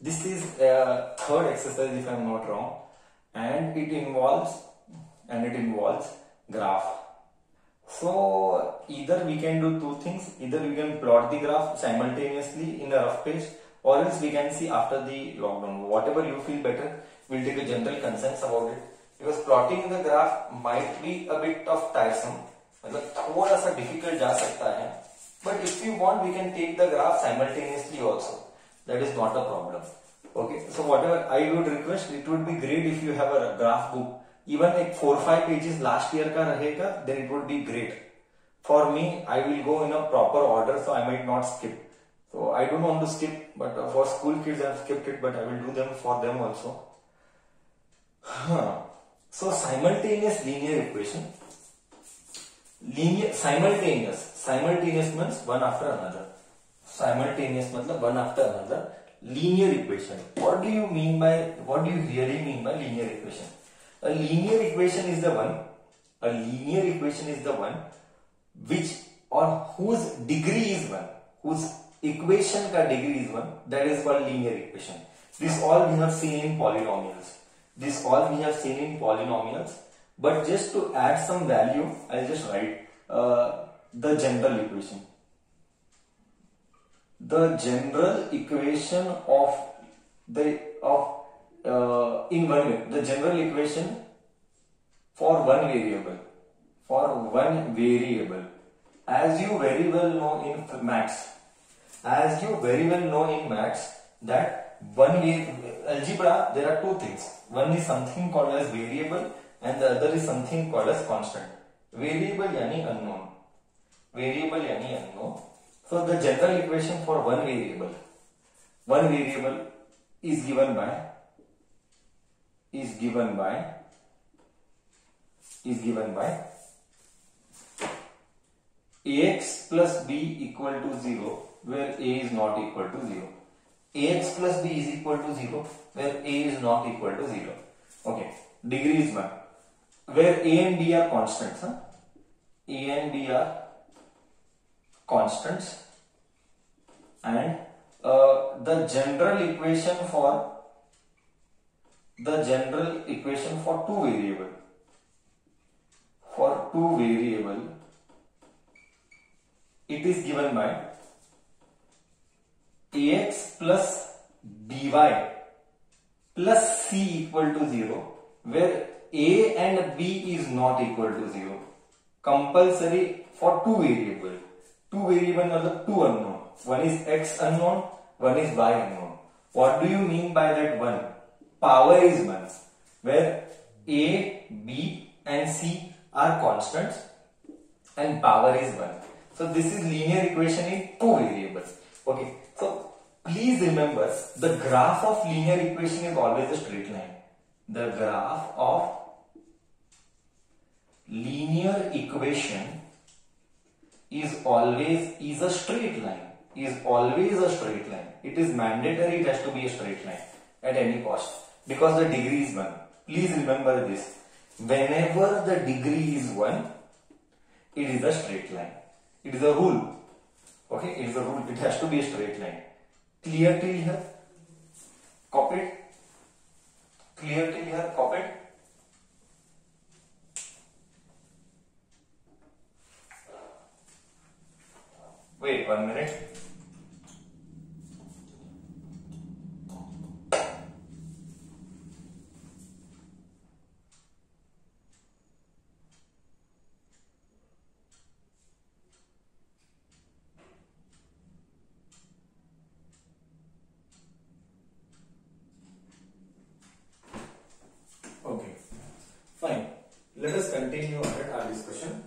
This is third exercise if I am not wrong, and it involves graph. So either we can do two things, either we can plot the graph simultaneously in a rough page, or else we can see after the lockdown. Whatever you feel better, we'll take a general consensus about it, because plotting the graph might be a bit of tiresome, मतलब थोड़ा सा difficult जा सकता है, but if you want we can take the graph simultaneously also, that is not a problem. Okay, so whatever I would request, it would be great if you have a graph book, even like 4-5 pages last year का रहेगा, then it would be great. For me, I will go in a proper order, so I might not skip. So I don't want to skip, but for school kids I have skipped it, but I will do them for them also. So simultaneous linear equation. Simultaneous means one after another. Simultaneous मतलब one after another. Linear equation. What do you really mean by linear equation? A linear equation is the one which or whose degree is one, whose equation ka degree is one, that is called linear equation. This all we have seen in polynomials. But just to add some value, I'll just write the general equation. The general equation for one variable, as you very well know in maths, that algebra, there are two things. One is something called as variable and the other is something called as constant. Variable yani unknown. So the general equation for one variable is given by ax plus b equal to 0 where a is not equal to 0. Ax plus b is equal to 0 where a is not equal to 0. Okay, degree is 1 where a and b are constants. A and b are constants, and the general equation for two variable, it is given by ax plus by plus c equal to 0 where a and b is not equal to 0. Compulsory for two variable मतलब two unknown. One is x unknown, one is y unknown. What do you mean by that one? Power is 1 where a, b and c are constants and power is 1. So this is linear equation in two variables. Okay, so please remember, the graph of linear equation is always a straight line. The graph of linear equation is always a straight line. It is mandatory, it has to be a straight line at any cost, because the degree is 1. Please remember this. Whenever the degree is 1, it is a straight line. It is a rule. Okay, it is a rule. It has to be a straight line. Clear till here? Copied? Clear till here? Copied? Wait 1 minute. Okay, fine. Let us continue our discussion.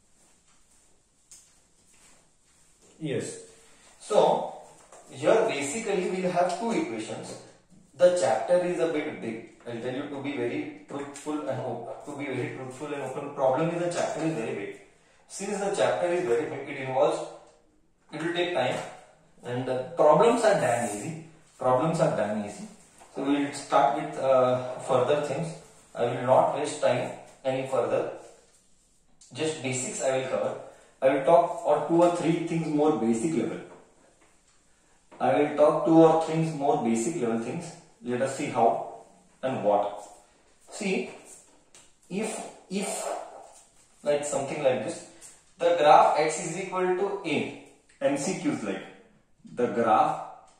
Yes. So here basically we'll have two equations. The chapter is a bit big. I'll tell you, to be very truthful and open. Problem is the chapter is very big. Since the chapter is very big, it will take time, and the problems are damn easy. So we will start with further things. I will not waste time any further. Just basics I will cover. I will talk or 2 or 3 things more basic level. I will talk 2 or 3 more basic level things. Let us see how and what. See, if like something like this, the graph x is equal to a, MCQs like the graph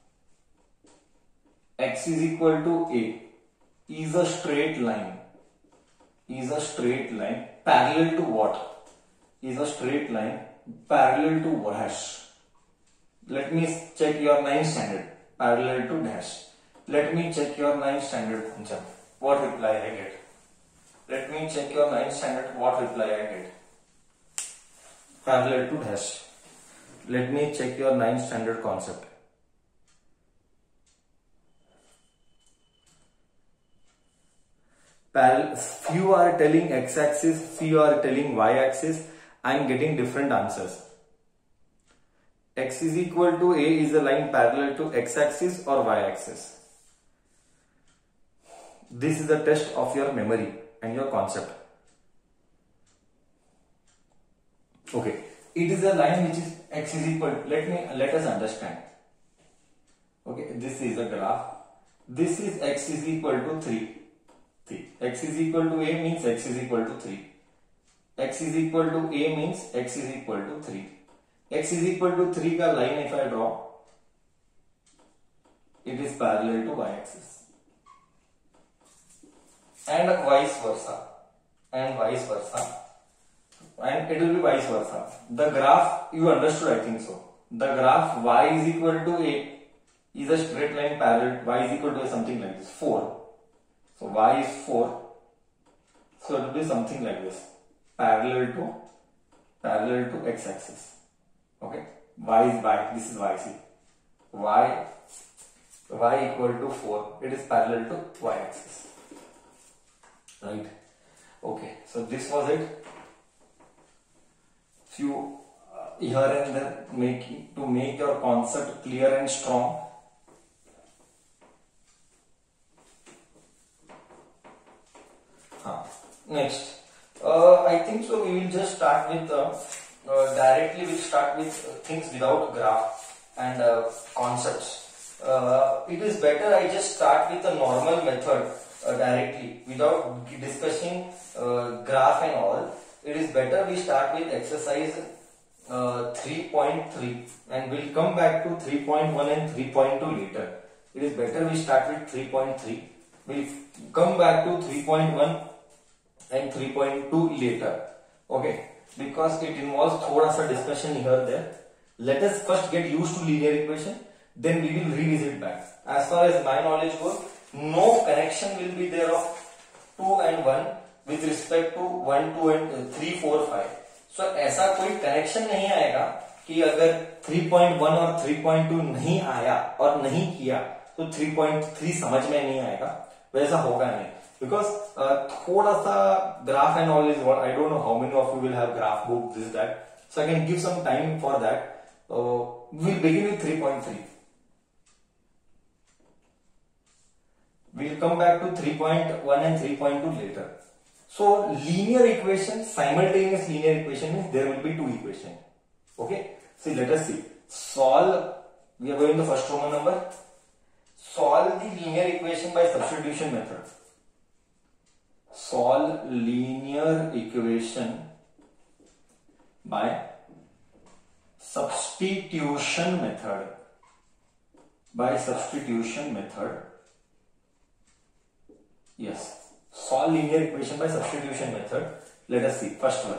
x is equal to a is a straight line, parallel to what? Is a straight line parallel to dash. Let me check your 9th standard. Parallel to dash. Let me check your 9th standard concept. What reply I get? Let me check your 9th standard. What reply I get? Parallel to dash. Let me check your 9th standard concept. Few are telling x-axis, few are telling y-axis. I am getting different answers. X is equal to a is a line parallel to x-axis or y-axis. This is the test of your memory and your concept. Okay, it is a line which is x is equal to, let us understand. Okay, this is a graph. This is x is equal to 3. X is equal to a means x is equal to 3. X is equal to a means x is equal to 3. X is equal to 3 का line if I draw, it is parallel to y-axis, and vice versa, and it will be vice versa. The graph, you understood, I think so. The graph y is equal to a is a straight line parallel, y is equal to a something like this, 4. So y is 4, so it will be something like this, parallel to x-axis. Okay, y is y, this is y, see, y equal to 4, it is parallel to y-axis, right? Okay, so this was it. Few here and there to make your concept clear and strong. Next, I think so we will just start with directly we'll start with things without graph and concepts. It is better I just start with a normal method directly without discussing graph and all. It is better we start with exercise 3.3 and we'll come back to 3.1 and 3.2 later. It is better we start with 3.3. We'll come back to 3.1 and 3.2 later. Okay, because it involves thoda sa discussion here there. Let us first get used to linear equation, then we will revisit back. As far as my knowledge goes, no connection will be there of 2 and 1 with respect to 1, 2 and 3, 4, 5. So ऐसा कोई connection नहीं आएगा कि अगर 3.1 और 3.2 नहीं आया और नहीं किया तो 3.3 समझ में नहीं आएगा, वैसा होगा नहीं. Because थोड़ा सा graph and all is what I don't know how many of you will have graph book, this that, so I can give some time for that. We'll begin with 3.3. We'll come back to 3.1 and 3.2 later. So linear equation, simultaneous linear equation means there will be two equations. Okay, so let us see. Solve, we are going to the first Roman number. Solve the linear equation by substitution method. Solve linear equation by substitution method. By substitution method. Yes. Solve linear equation by substitution method. Let us see. First one.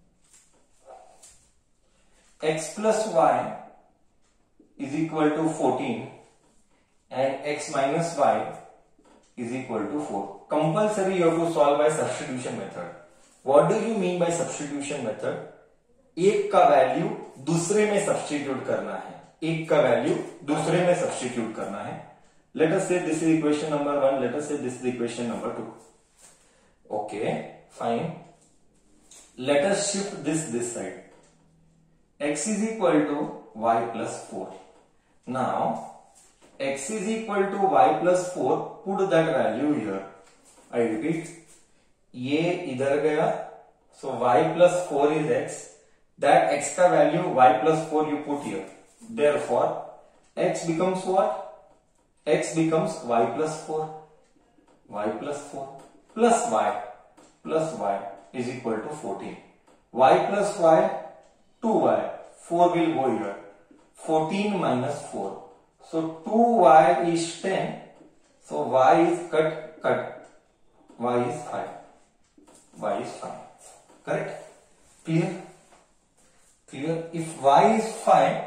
X plus y is equal to 14 and x minus y is equal to 4. Compulsory you have to solve by substitution method. What do you mean by substitution method? एक का value दूसरे में substitute करना है. एक का value दूसरे में सब्स्टिट्यूट करना है. Let us say this is equation number 1. Let us say this is equation number 2. Okay, fine. Let us shift this side. X is equal to y plus 4. Now, x is equal to y plus 4. Put that value here. I repeat. ये इधर गया. So y plus 4 is x. That x का value y plus 4 you put here. Therefore, x becomes what? X becomes y plus 4. Y plus 4 plus y is equal to 14. Y plus y, 2y. 4 will go here. 14 minus 4. So 2y is 10. So y is cut. Y is 5. Y is 5. Correct? Clear? Clear? If y is 5,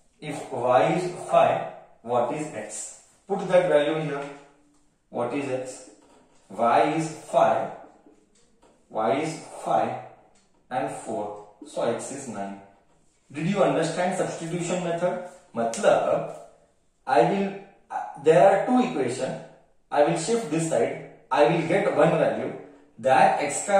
what is x? Put that value here. What is x? Y is 5 and 4. So x is 9. Did you understand substitution method? Matlab, there are two equations. I will shift this side. I will get one value. That extra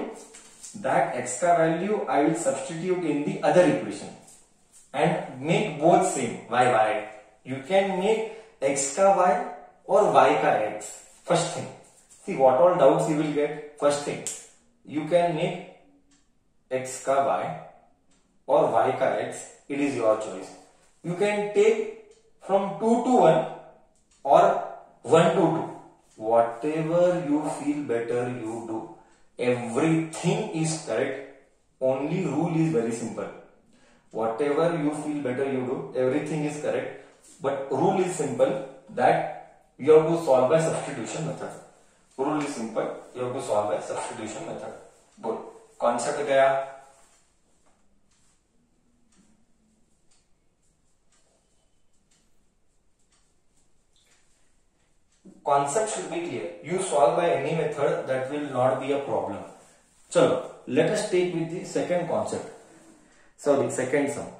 value I will substitute in the other equation and make both same. Y. You can make x ka y or y ka x. First thing. See what all doubts you will get. First thing. You can make x ka y or y ka x. It is your choice. You can take from 2 to 1 or 1 to 2. Whatever you feel better, you do. Everything is correct. Only rule is very simple. Whatever you feel better, you do. Everything is correct. But rule is simple that you have to solve by substitution method. Rule is simple. You have to solve by substitution method. Good. Concept gaya. Concept should be clear. You solve by any method, that will not be a problem. Chalo, let us take with the second concept. So the second sum.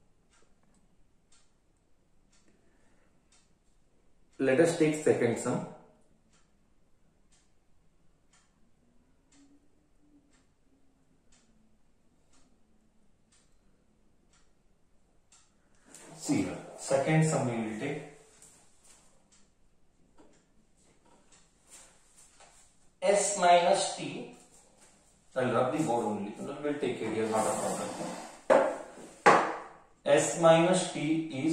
Let us take second sum. See here, second sum we will take. S minus t, I'll rub the board only, we'll take it here, not a problem. S minus t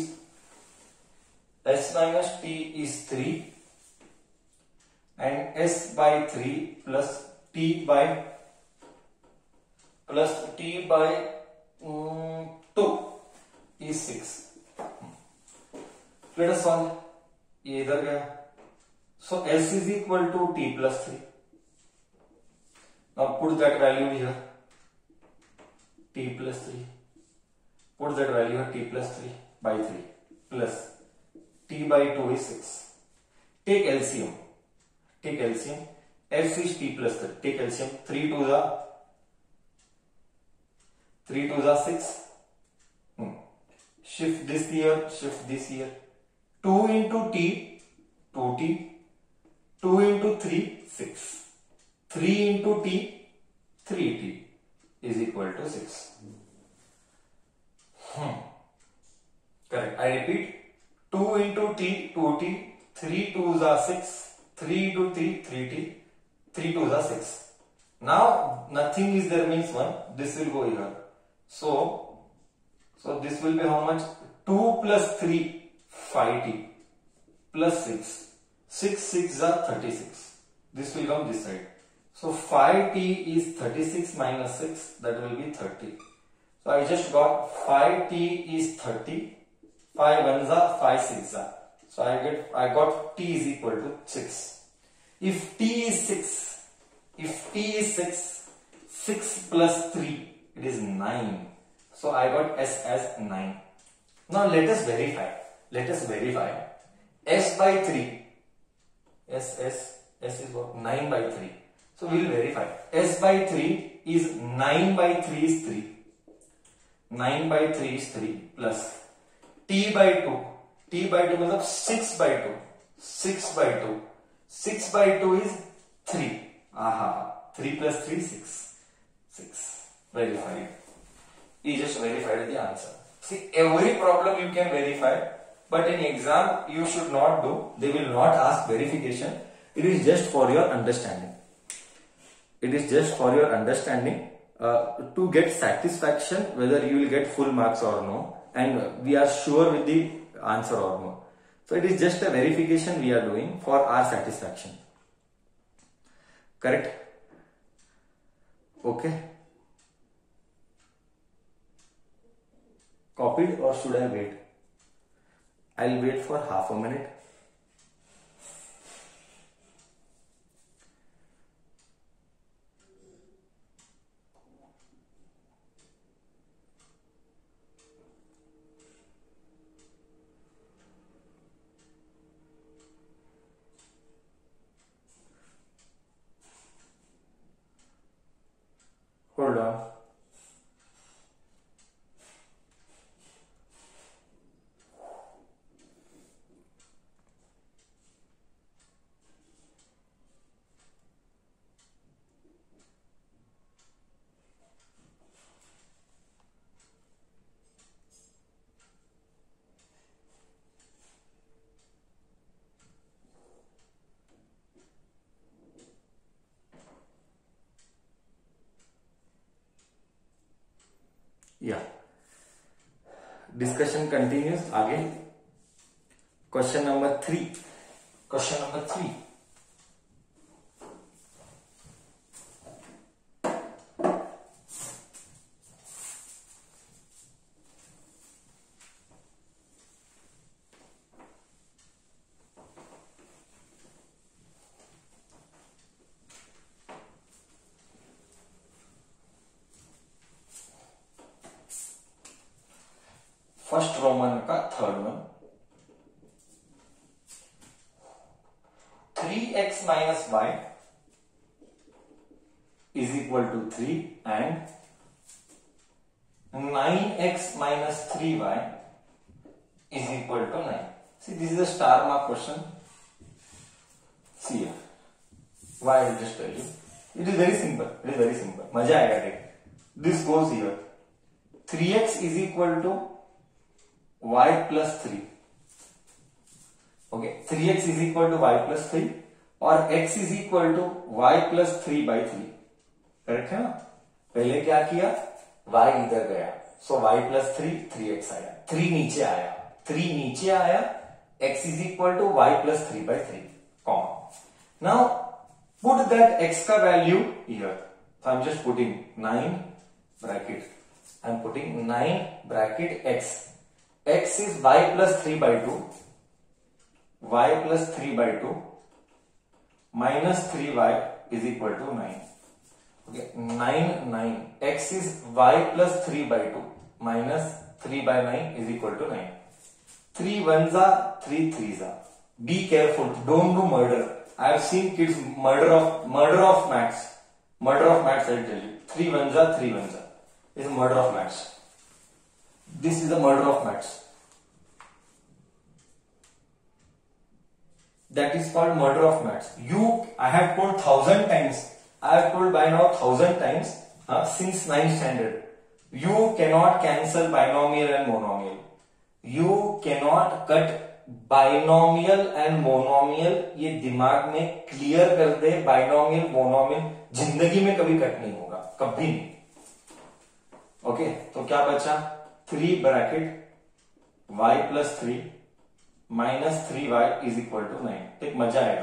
is 3 and s by 3 plus t by 2 is 6. Let us solve. ये इधर गया. So s is equal to t plus 3. Now put that value here. T plus 3. Put that value here. T plus 3 by 3 plus t by 2 is 6. Take LCM. S is t plus 3. Take LCM. 3 2s are 6. Shift this here. 2 into t, 2t. 2 into 3, 6. 3 into t, 3t is equal to 6. Correct. I repeat. 2 into t, 2t. 3 2s are 6. 3 into 3, 3t. 3 2s are 6. Now nothing is there means 1. This will go here. So this will be how much? 2 plus 3, 5t plus 6. 6 6 are 36. This will come this side. So 5t is 36 minus 6, that will be 30. So I just got 5t is 30. 5 1s are 5 6 are. So I got t is equal to 6. If t is 6, 6 plus 3, it is 9. So I got s as 9. Now let us verify. S by 3. S is what? 9 by 3. So we will verify. S by 3 is 9 by 3 is 3. 9 by 3 is 3 plus t by 2. T by 2 means 6 by 2. 6 by 2. 6 by 2 is 3. 3 plus 3 6. 6. Verified. We just verified the answer. See, every problem you can verify, but in exam you should not do. They will not ask verification. It is just for your understanding. To get satisfaction whether you will get full marks or no. And we are sure with the answer or more. So it is just a verification we are doing for our satisfaction. Correct? Okay. Copied or should I wait? I'll wait for half a minute. Hold on. Yeah. Discussion continues. Again. Question number 3. Question number 3. First Roman का third one 3x minus y is equal to 3 and 9x minus 3y is equal to 9. See, this is a star mark question. See here. Why I will just tell you. It is very simple. It is very simple. मजा आएगा देख. This goes here. 3x is equal to y plus 3. Okay, 3x is equal to y plus 3 और x is equal to y plus 3 by 3. Correct है ना? पहले क्या किया? y इधर गया, so y plus 3 3x आया, 3 नीचे आया, 3 नीचे आया, x is equal to y plus 3 by 3. Comma. Now put that x का value here. So I'm just putting 9 bracket. I'm putting 9 bracket x. X is y plus 3 by 2, y plus 3 by 2 minus 3y is equal to 9. Okay, 9. X is y plus 3 by 2 minus 3 by 9 is equal to 9. 3 ones are 3 threes are. Be careful, don't do murder. I have seen kids murder of maths. Murder of maths, I'll tell you. 3 ones are 3 ones are. This is murder of maths. This is the murder of maths. That is called murder of maths. I have told 1000 times. I have told by now 1000 times since 9th standard. You cannot cancel binomial and monomial. You cannot cut binomial and monomial. ये दिमाग में clear कर दे. binomial, monomial जिंदगी में कभी cut नहीं होगा, कभी नहीं. ओके, तो क्या बचा? 3 bracket y plus 3 minus 3y is equal to 9. एक मजा आएगा.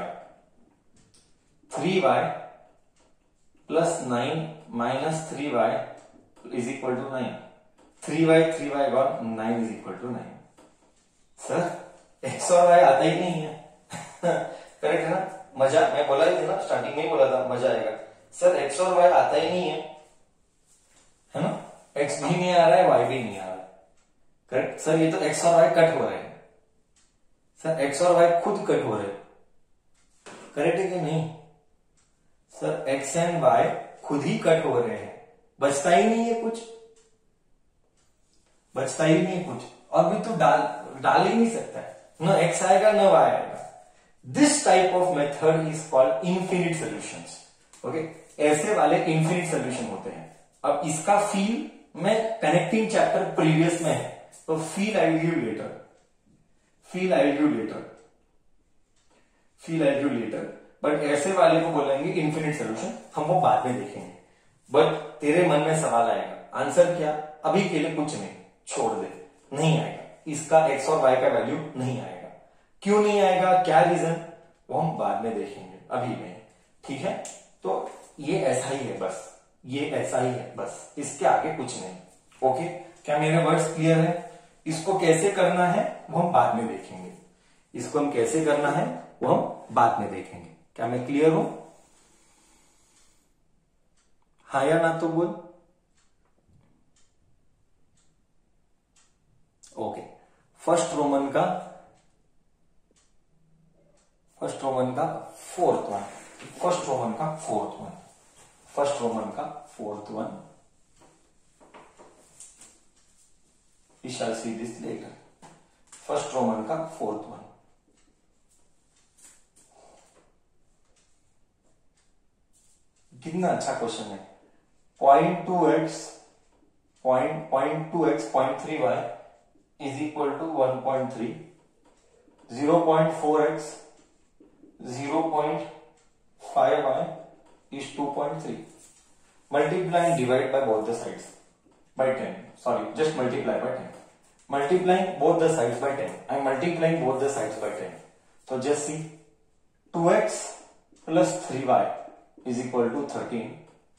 3y plus 9 minus 3y is equal to 9. 3y gone, 9 is equal to 9. Sir x और y आता ही नहीं है. करेक्ट है ना? मजा, मैं बोला ही था ना, स्टार्टिंग में ही बोला था मजा आएगा. सर x और y आता ही नहीं है ना? x भी नहीं आ रहा है, y भी नहीं आ रहा है. करेक्ट सर, ये तो x और y कट हो रहे हैं. सर x और y खुद कट हो रहे हैं. करेक्ट है कि नहीं? सर x एंड y खुद ही कट हो रहे हैं. बचता ही नहीं है कुछ, बचता ही नहीं है कुछ. और भी तो डाल ही नहीं सकता है. न x आएगा न y आएगा. This type of method is called infinite solutions. Okay, ऐसे वाले इन्फिनिट सॉल्यूशन होते हैं. अब इसका फील मैं कनेक्टिंग चैप्टर प्रीवियस में है, तो feel I will give later. Feel I will give later. But ऐसे वाले को बोलेंगे इन्फिनिट सॉल्यूशन, हम वो बाद में देखेंगे. बट तेरे मन में सवाल आएगा, आंसर क्या? अभी के लिए कुछ नहीं, छोड़ दे, नहीं आएगा. इसका x और y का वैल्यू नहीं आएगा। क्यों नहीं आएगा, क्या रीजन, वो हम बाद में देखेंगे, अभी नहीं। ठीक है, तो ये ऐसा ही है बस, ये ऐसा ही है बस, इसके आगे कुछ नहीं। ओके, क्या मेरे वर्ड्स क्लियर है? इसको कैसे करना है वो हम बाद में देखेंगे, इसको हम कैसे करना है वो हम बाद में देखेंगे। क्या मैं क्लियर हूं? हाँ या ना तो बोल। ओके, फर्स्ट रोमन का फोर्थ वन, फर्स्ट रोमन का fourth one, we shall see this later. First Roman का फोर्थ वन, कितना अच्छा क्वेश्चन है। 0.2x 0.3y is equal to 1.3, 0.4x 0.5y is 2.3. Multiply and divide by both the sides by 10. Sorry, just multiply by 10. Multiplying both the sides by 10. I am multiplying both the sides by 10. So just see, 2x plus 3y is equal to 13.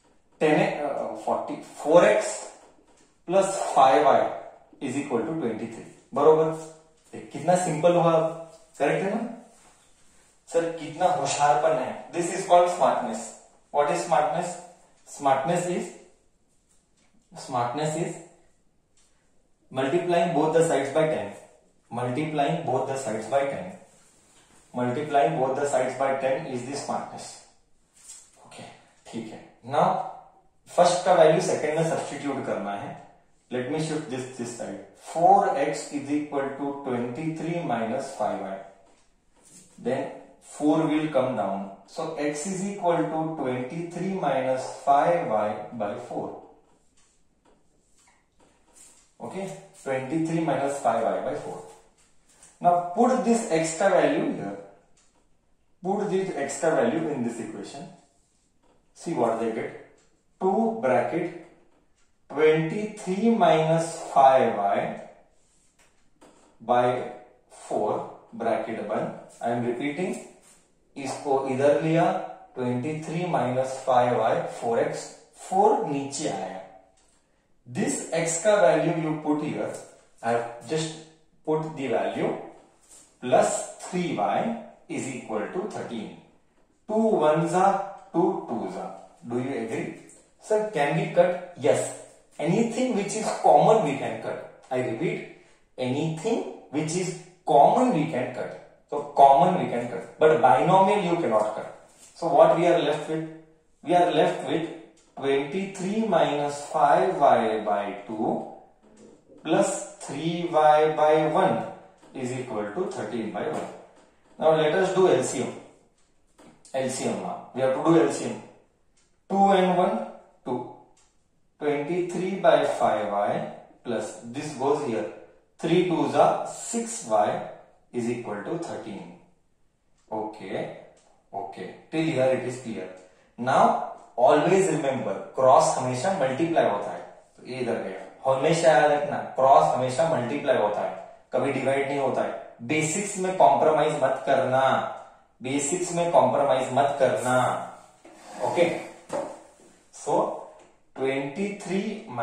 4x plus 5y is equal to 23. बरोबर, कितना simple हुआ, correct है ना sir? कितना होशियारपन है। This is called smartness. What is smartness? Smartness is multiplying both the sides by 10. Multiplying both the sides by 10 is the smartness. Okay, ठीक है। Now फर्स्ट का वैल्यू सेकंड में सब्स्टिट्यूट करना है। Let me shift this side. 4x is equal to 23 minus 5y. Then 4 will come down. So x is equal to 23 minus 5y by 4. Okay, 23 minus 5y by 4. Now put this extra value here. Put this extra value in this equation. See what they get. 2 bracket 23 minus 5y by 4 bracket बंद। I am repeating, इसको इधर लिया 23 minus 5y 4x, 4 नीचे आया। This x का value you put here, I have just put the value plus 3y is equal to 13. 2 ones are 2 twos are. Do you agree? Sir, can we cut? Yes. Anything which is common we can cut. I repeat, anything which is common we can cut. So common we can cut, but binomial you cannot cut. So what we are left with? We are left with 23 minus 5y by 2 plus 3y by 1 is equal to 13 by 1. Now let us do LCM. LCM now. We have to do LCM. 2 and 1, 2. 23 by 5y plus this goes here. 3 2s are 6y is equal to 13. Okay. Till here it is clear. Now always remember, cross हमेशा multiply होता है। तो ये इधर गया, हमेशा याद रखना, क्रॉस हमेशा मल्टीप्लाई होता है, कभी डिवाइड नहीं होता है। बेसिक्स में कॉम्प्रोमाइज मत करना, okay. So 23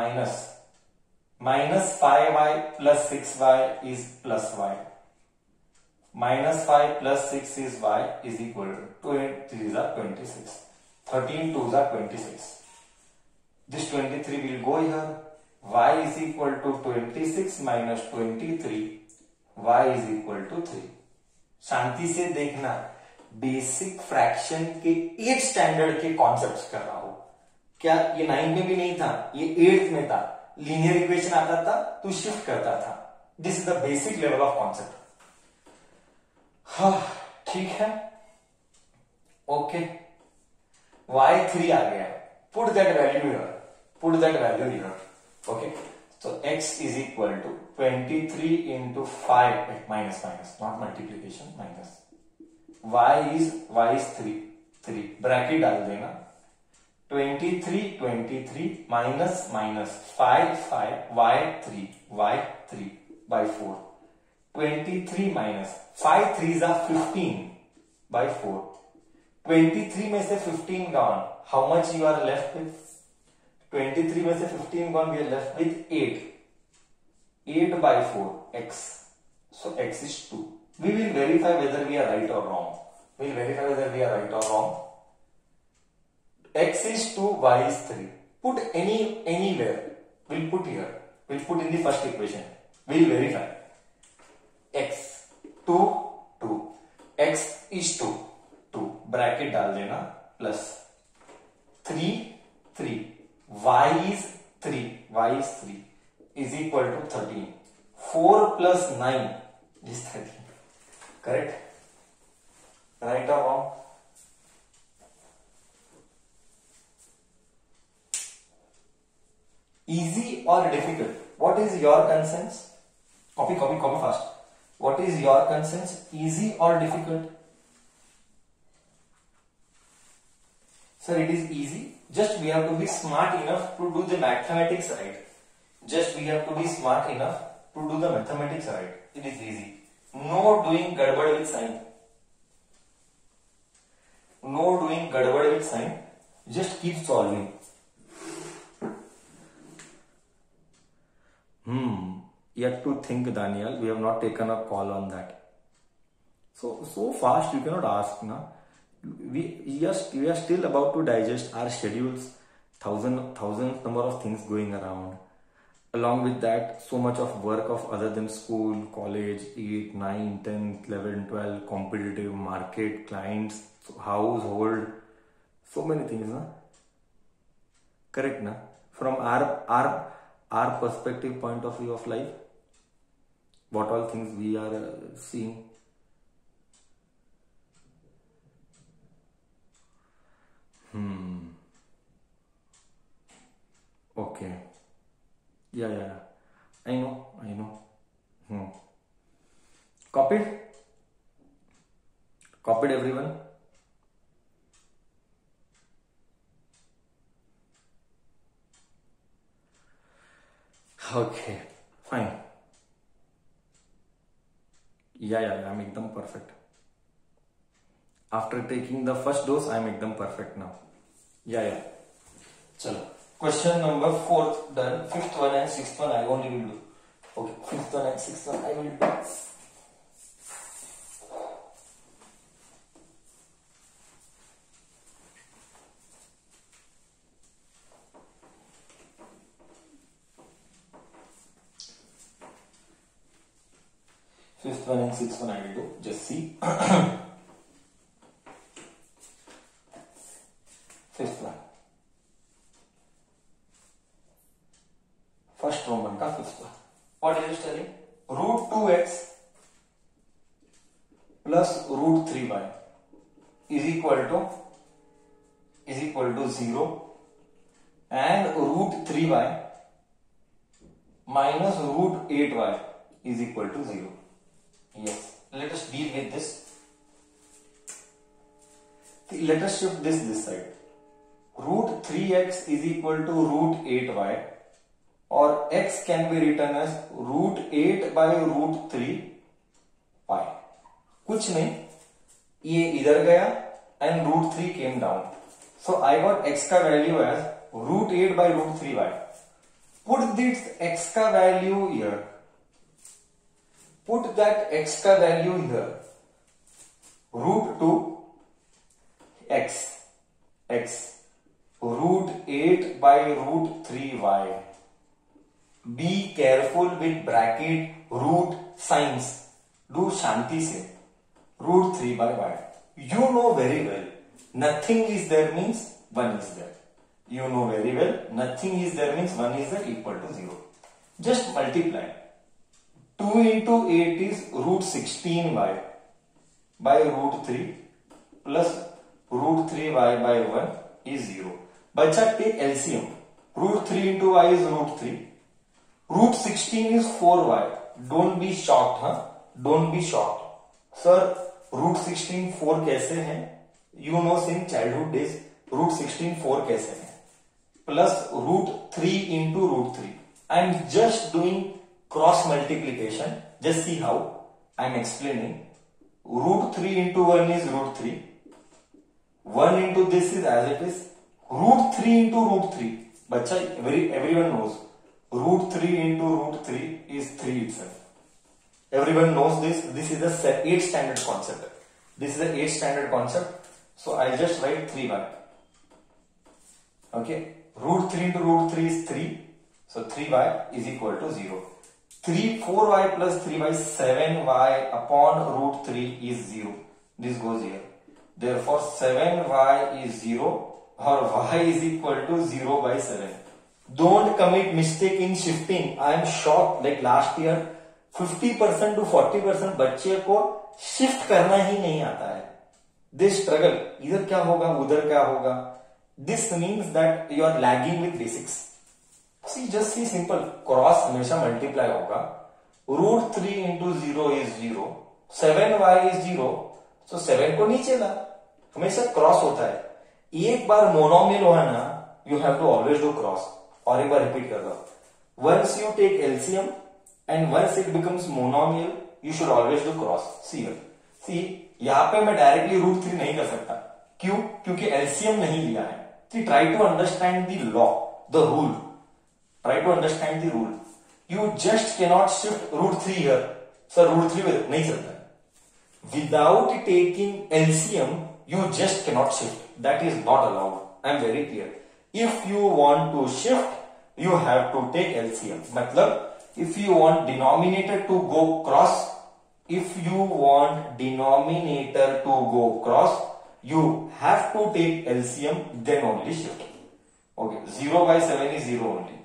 minus 5y plus 6y is plus y. Minus 5 plus 6 is y is equal to 23 is 26. 13 2s are 26. This 23 will go here. Y is equal to 26 minus 23. Y is equal to 3. शांति से देखना, basic fraction के 8th standard के concepts कर रहा हूं। क्या ये 9 में भी नहीं था, ये 8th में था। लीनियर इक्वेशन आता था तो शिफ्ट करता था। This is the basic level of concept. हाँ, ठीक है, ओके। y3 आ गया, put that value here, okay। So x is equal to 23 into 5 minus not multiplication, minus y is 3 bracket डाल देना। 23 minus 5 y 3 by 4 23 minus 5 3s are 15 by 4. 23 में से 15 gone. How much you are left with? 23 में से 15 gone. We are left with 8. 8 by 4 x. So x is 2. We will verify whether we are right or wrong. We will verify whether we are right or wrong. X is 2, y is 3. Put anywhere. We'll put here. We'll put in the first equation. We'll verify. X 2 2. X is 2 2. Bracket डाल देना plus 3 3. Y is 3. Y is 3 is equal to 13. 4 plus 9 is 13. Correct? Right or wrong? Easy or difficult? What is your consensus? Copy fast. What is your consensus? Easy or difficult? Sir, it is easy. Just we have to be smart enough to do the mathematics right. Just we have to be smart enough to do the mathematics right. It is easy. No doing gadbad with sign. No doing gadbad with sign. Just keep solving. Yet to think, Daniel, we have not taken a call on that. So fast you cannot ask, na? We are still about to digest our schedules, thousands number of things going around. Along with that, so much of work of other than school, college, 8, 9, 10, 11, 12, competitive, market, clients, household, so many things, na? Correct, na? From our perspective, point of view of life, what all things we are seeing. Okay. Yeah. I know. Copied everyone? Okay, fine. Yeah, I'm ekdam perfect. After taking the first dose, I'm ekdam perfect now. Yeah. Chalo. Question number 4 done. 5th one and 6th one I only will do. Okay, 5th one and 6th one I will do. Fifth one and sixth one I will do. Just see. Fifth one. First Roman का fifth one. What is it telling? Root 2x plus root 3y is equal to 0 and root 3y minus root 8y is equal to 0. Yes, let us deal with this. Let us shift this side. Root 3x is equal to root 8y, or x can be written as root 8 by root 3 pi. कुछ नहीं, ये इधर गया and root 3 came down. So I got x का value as root 8 by root 3y. Put this x का value here. Put that x का value here. Root 2 x root 8 by root 3y. Be careful with bracket root signs. Do shanti se. Root 3 by y. You know very well. Nothing is there means 1 is there. You know very well. Nothing is there means 1 is there equal to 0. Just multiply. 2 into 8 is root 16y by root 3 plus root 3y by 1 is 0. Bacha, take LCM. Root 3 into y is root 3. Root 16 is 4y. Don't be shocked, huh? Don't be shocked. Sir, root 16 4 कैसे है? You know since childhood days, root 16 4 कैसे है? Plus root 3 into root 3. I am just doing cross multiplication. Just see how. I am explaining. Root 3 into 1 is root 3. 1 into this is as it is. Root 3 into root 3. Bacha, everyone knows. Root 3 into root 3 is 3 itself. Everyone knows this. This is the 8th standard concept. This is the 8th standard concept. So I'll just write 3y. Okay. Root 3 into root 3 is 3. So 3y is equal to 0. 4y plus 3y, 7y upon root 3 is 0. This goes here. Therefore 7y is 0 or y is equal to 0 by 7. Don't commit mistake in shifting. I am shocked, like last year 50% to 40% बच्चे को shift करना ही नहीं आता है. They struggle. इधर क्या होगा, उधर क्या होगा. This means that you are lagging with basics. See, just see simple. Cross हमेशा multiply होगा. Root 3 into 0 is 0. 7y is 0. So 7 को नीचे ला. हमेशा क्रॉस होता है. एक बार मोनोमियल हुआ ना, you have to always do cross. और एक बार रिपीट कर दो. Once you take LCM and once it becomes monomial, you should always do cross. See here. See, यहाँ पे मैं डायरेक्टली रूट 3 नहीं कर सकता. क्यों? क्योंकि LCM नहीं लिया है. See, try to understand the law, the rule. Try to understand the rule. You just cannot shift root 3 here. Sir, root 3 नहीं चलता. Without taking LCM, you just cannot shift. That is not allowed. I am very clear. If you want to shift, you have to take LCM. मतलब, if you want denominator to go cross, you have to take LCM, then only shift. Okay, 0 by 7 is 0 only.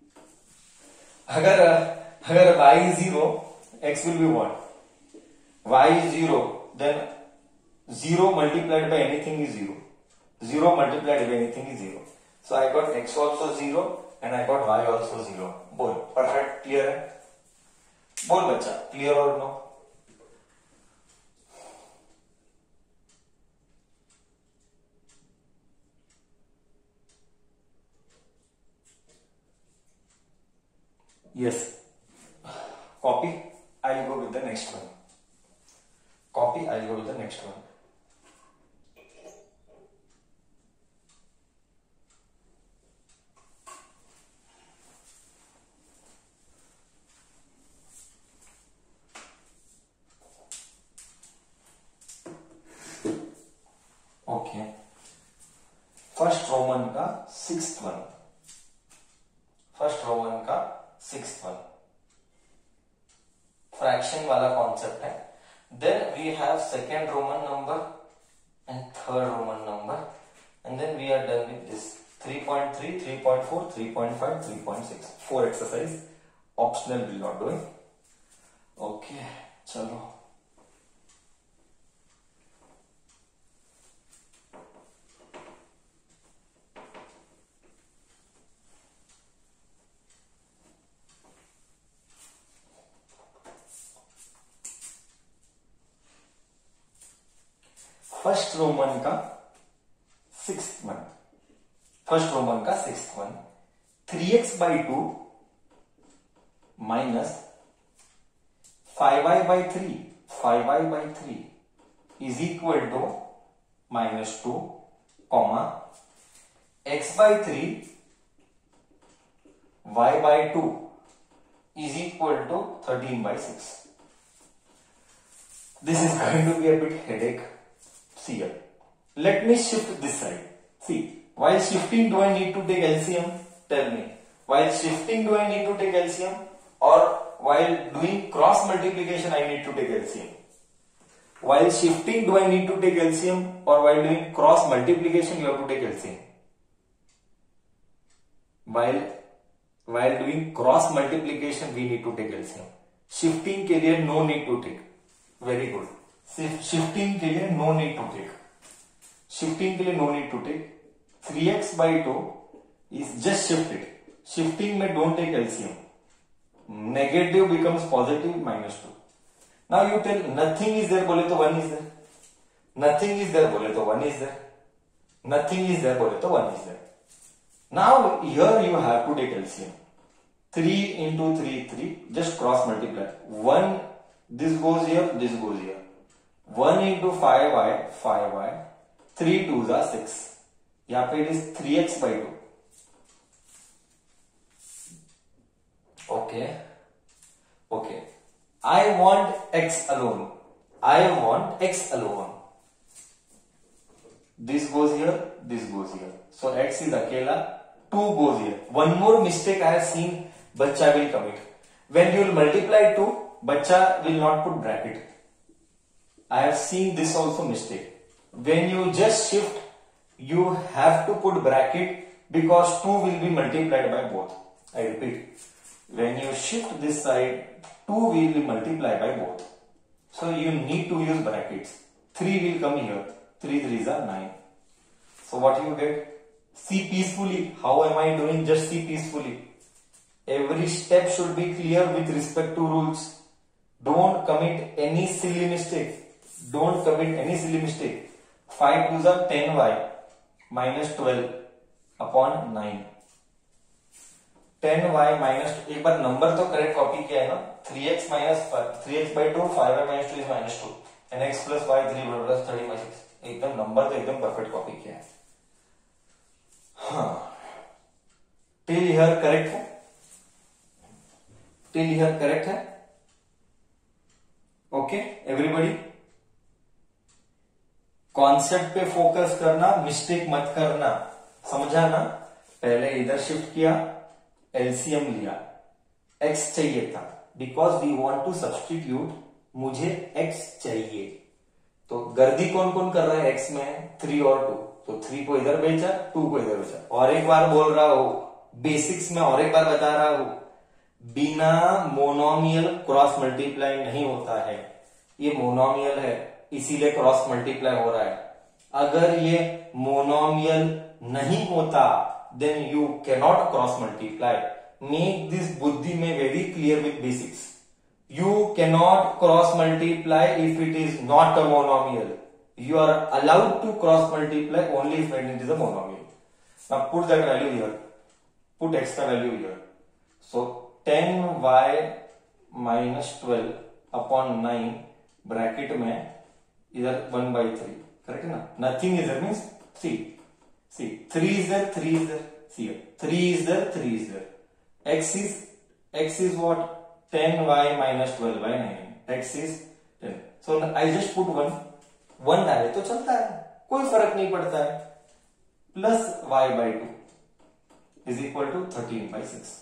अगर y is 0, x will be what? Y is 0, then 0 multiplied by anything is 0. 0 multiplied by anything is 0. So I got x also 0 and I got y also 0. बोल, perfect, clear है? बोल बच्चा, clear or no? Yes. Copy. I'll go with the next one. Copy. I'll go with the next one. Okay. First Roman का 6th one. First Roman का 6th one. Fraction वाला concept है. Then we have second Roman number and third Roman number, and then we are done with this 3.3, 3.4, 3.5, 3.6. 4 exercise. Optional will not doing. Okay, चलो. First Roman का 6th one. First Roman का 6th one. 3x by 2 minus 5y by 3. 5y by 3 is equal to minus 2, comma x by 3 y by 2 is equal to 13 by 6. This is going to be a bit headache. See here. Let me shift this side. See, while shifting, do I need to take LCM? Tell me. While shifting, do I need to take LCM? Or while doing cross multiplication, I need to take LCM? While shifting, do I need to take LCM? Or while doing cross multiplication, you have to take LCM? While doing cross multiplication, we need to take LCM. Shifting के लिए no need to take. Very good. Shifting के लिए no need to take. Shifting के लिए no need to take. 3x by 2 is just shifted. Shifting में don't take LCM. Negative becomes positive -2. Now you tell nothing is there बोले तो 1 is there. Nothing is there बोले तो 1 is there. Nothing is there बोले तो 1 is there. Now here you have to take LCM. 3 into 3, 3. Just cross multiply. 1 This goes here, this goes here. 1 into 5y, 5y. 3 2s are 6. यहाँ पे it is 3x by 2. Okay. Okay. I want x alone. I want x alone. This goes here, this goes here. So x is akela. 2 goes here. One more mistake I have seen bacha will commit. When you will multiply 2, bacha will not put bracket. I have seen this also mistake. When you just shift, you have to put bracket because 2 will be multiplied by both. I repeat. When you shift this side, 2 will be multiplied by both. So you need to use brackets. 3 will come here. 3 3s are 9. So what you get? See peacefully. How am I doing? Just see peacefully. Every step should be clear with respect to rules. Don't commit any silly mistake. Don't commit any silly mistake. 5 2s are 10y minus 12 upon 9. 10y minus, एक बार number तो correct copy किया है ना. 3x minus 3x by 2, 5y minus 2 is minus 2 and x plus y 3 plus 30 by 6. एकदम number तो एकदम perfect copy किया है. हाँ, टिल हियर करेक्ट है. टिल हियर करेक्ट है. ओके एवरीबॉडी, कॉन्सेप्ट पे फोकस करना, मिस्टेक मत करना. समझा ना? पहले इधर शिफ्ट किया, एलसीएम लिया, x चाहिए था because we want to substitute. मुझे x चाहिए तो गर्दी कौन कौन कर रहा है x में? 3 और 2. तो 3 को इधर भेजा, 2 को इधर भेजा. और एक बार बोल रहा हूं, बेसिक्स में और एक बार बता रहा हूं, बिना मोनोमियल क्रॉस मल्टीप्लाई नहीं होता है. ये मोनोमियल है इसीलिए क्रॉस मल्टीप्लाई हो रहा है. अगर ये मोनोमियल नहीं होता then you cannot cross multiply. Make this बुद्धि में very clear with basics. You cannot cross multiply if it is not a monomial. You are allowed to cross multiply only if it is a monomial. Now put that value here. Put extra value here. So 10y minus 12 upon 9 bracket में इधर 1 by 3. Correct है ना? Nothing is there means see 3 is there, 3 is there. See here 3 is there, 3 is there. X is what? 10y minus 12 by 9. X is 10. So I just put 1 डाले तो चलता है, कोई फर्क नहीं पड़ता है. Plus y by 2 is equal to 13 by 6.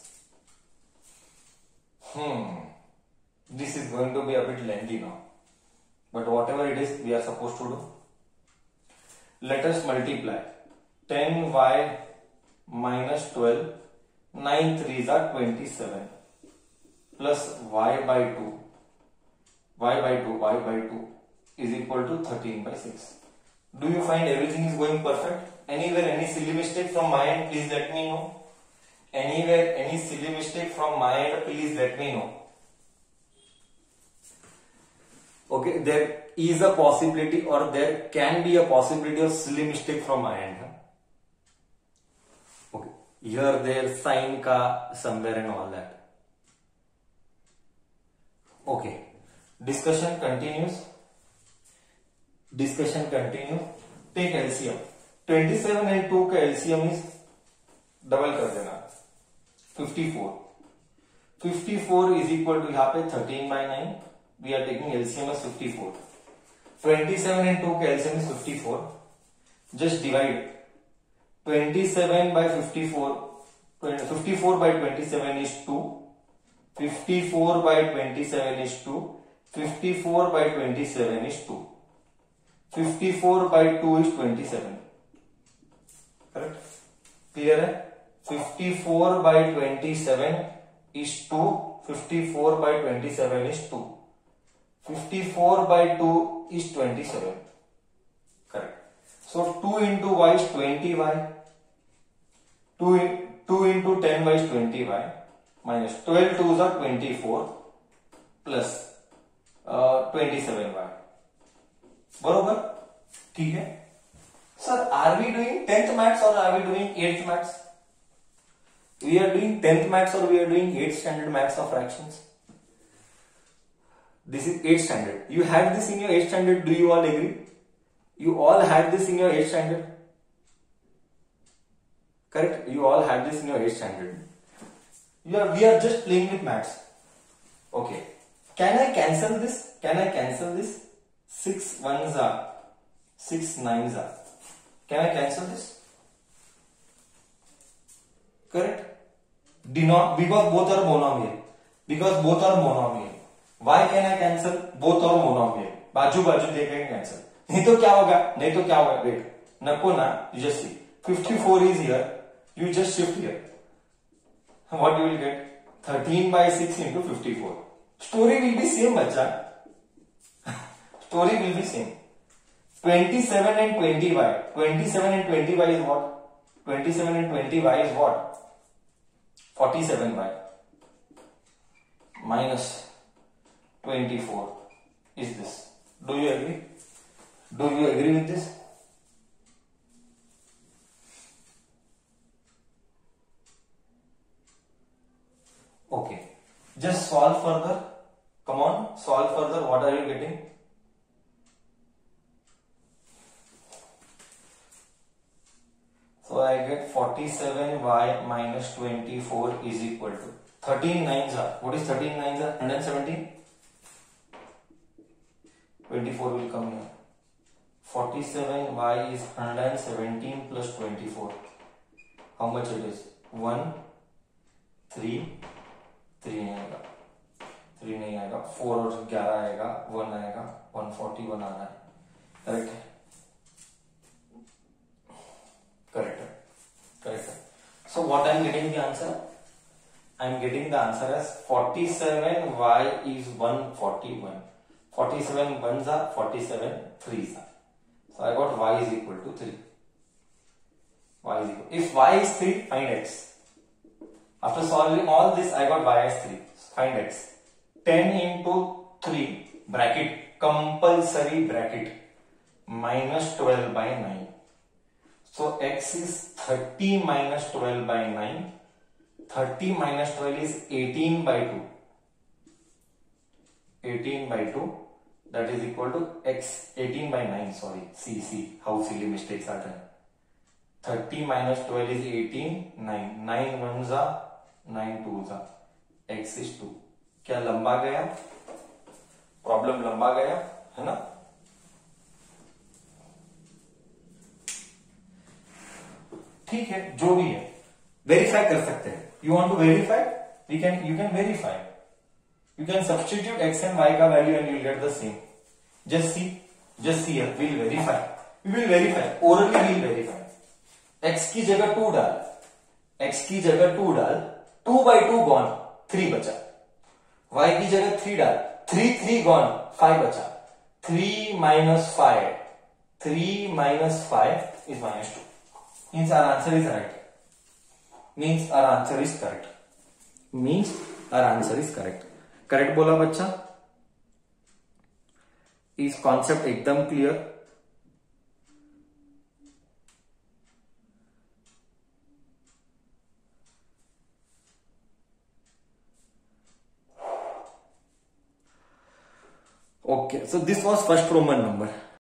This is going to be a bit lengthy now, but whatever it is we are supposed to do. Let us multiply 10y minus 12. 9 3s are 27. Plus y by 2 is equal to 13 by 6. Do you find everything is going perfect? Anywhere any silly mistake from my end, please let me know. Anywhere any silly mistake from my end, please let me know. Okay, there is a possibility or there can be a possibility of silly mistake from my end. Okay, here there sign ka somewhere and all that. Okay, discussion continues. Take LCM. 27 and 2 का LCM is double कर देना 54. 54 is equal to यहाँ पे 13 by 9. We are taking LCM as 54. 27 and 2 का LCM is 54. Just divide 27 by 54. 54 by 27 is 2. 54 by 27 is 2. 54 by 27 is 2. 54 by 2 is 27. Correct? Clear है? 54 by 27 is 2. 54 by 27 is 2. 54 by 2 is 27. Correct. So 2 into y is 20y. 2 into 10y is 20y. Minus 12 2s are 24 plus 27y. बरोबर? ठीक है. Sir, are we doing 10th maths or are we doing 8th maths? We are doing 10th maths or we are doing 8th standard maths of fractions. This is 8th standard. You had this in your 8th standard. Do you all agree? You all had this in your 8th standard. Correct? You all had this in your 8th standard. We are just playing with maths. Okay. Can I cancel this? Can I cancel this? 6 ones are 6 nines are. Can I cancel this? Correct? Because both are monomial. Because both are monomial. Why can I cancel? Both are monomial. बाजू बाजू देखेंगे cancel. नहीं तो क्या होगा? नहीं तो क्या होगा? Wait. नको ना. You just see. 54 is here. You just shift here. What you will get? 13 by 6 into 54. Story will be same, bacha. Story will be same. 27 and 20y. 27 and 20y is what? 27 and 20y is what? 47y. Minus 24 is this. Do you agree? Do you agree with this? Okay. Just solve further. Come on, solve further. What are you getting? So I get 47y minus 24 is equal to 13 nines are. What is 13 nines are? 117. 24 will come here. 47y is 117 plus 24. How much it is? 1, 3, 3 नहीं आएगा, 3 नहीं आएगा, 4 और 11 आएगा, 1 आएगा, 141 आ रहा है. Correct है, करेक्ट है, करेक्ट है. So what I am getting the answer? I am getting the answer as 47y is 141. 47 ones are 47 threes are. So I got y is equal to 3. Y is equal. If y is 3, find x. After solving all this, I got y as 3. Find x. 10 into 3 bracket, compulsory bracket, minus 12 by 9. So x is 30 minus 12 by 9. 30 minus 12 is 18 by 2. 18 by 2, that is equal to x. 18 by 9, sorry. See how silly mistakes are done. 30 minus 12 is 18, 9. 9 ones are 9 twos are. X is 2. क्या लंबा गया? Problem लंबा गया है ना? ठीक है, जो भी है वेरीफाई कर सकते हैं. You want to verify? You can verify. You can substitute x and y का value and you will get the same. Just see here. We will verify. We will verify. Orally we will verify. x की जगह 2 डाल. x की जगह 2 डाल. 2 by 2 gone. 3 बचा. y की जगह 3 डाल. 3 gone. 5 बचा. 3 minus 5. 3 minus 5 is minus 2. Means our answer is right. Means our answer is correct. Means our answer is correct. Correct बोला बच्चा. इस कॉन्सेप्ट एकदम clear. Okay, so this was first Roman number.